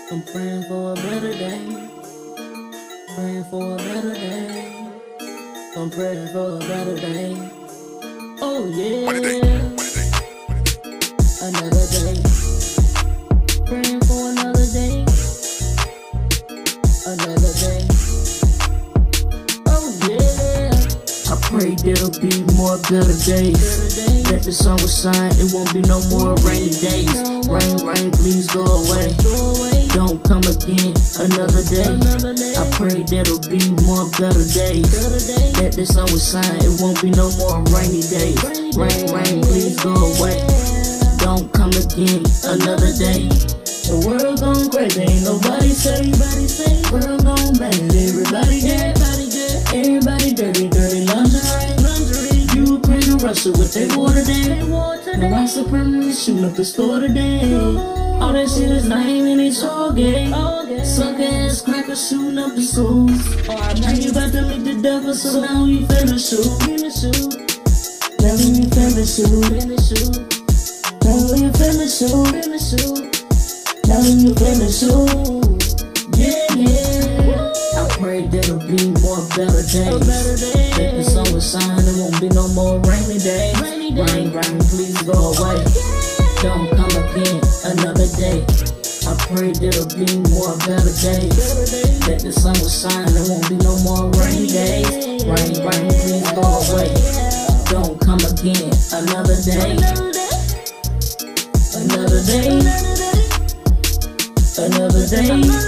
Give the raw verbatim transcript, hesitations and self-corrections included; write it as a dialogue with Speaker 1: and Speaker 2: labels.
Speaker 1: I'm praying for a better day. Praying for a better day. I'm praying for a better day. Oh yeah. Another day. Praying for another day. Another day. Oh yeah. I pray there'll be more better days. That the sun will shine, it won't be no more rainy days. Rain, rain, please go away. Don't come again another day. I pray there'll be more better days. That the sun will shine, it won't be no more rainy days. Rain, rain, please go away. Don't come again another day. The world gone crazy, ain't nobody safe. World gone bad, everybody dead. Everybody dirty, dirty lingerie. Ukraine and Russia with their water day. The white supremacists shooting up the store today. All that shit is lame and it's all gay. Suck ass crackers shooting up the schools. Now you about to meet the devil, so now you finna shoot. Now you finna shoot. Now you finna shoot. Now you finna shoot. Yeah, yeah. I pray there'll be more better days. That the sun will shine, it won't be no more rainy days. Rain, rain, please go away. Don't come again another day. I pray there'll be more better days. That the sun will shine, it won't be no more rainy days. Rain, rain, please go away. Don't come again another day. Another day. Another day.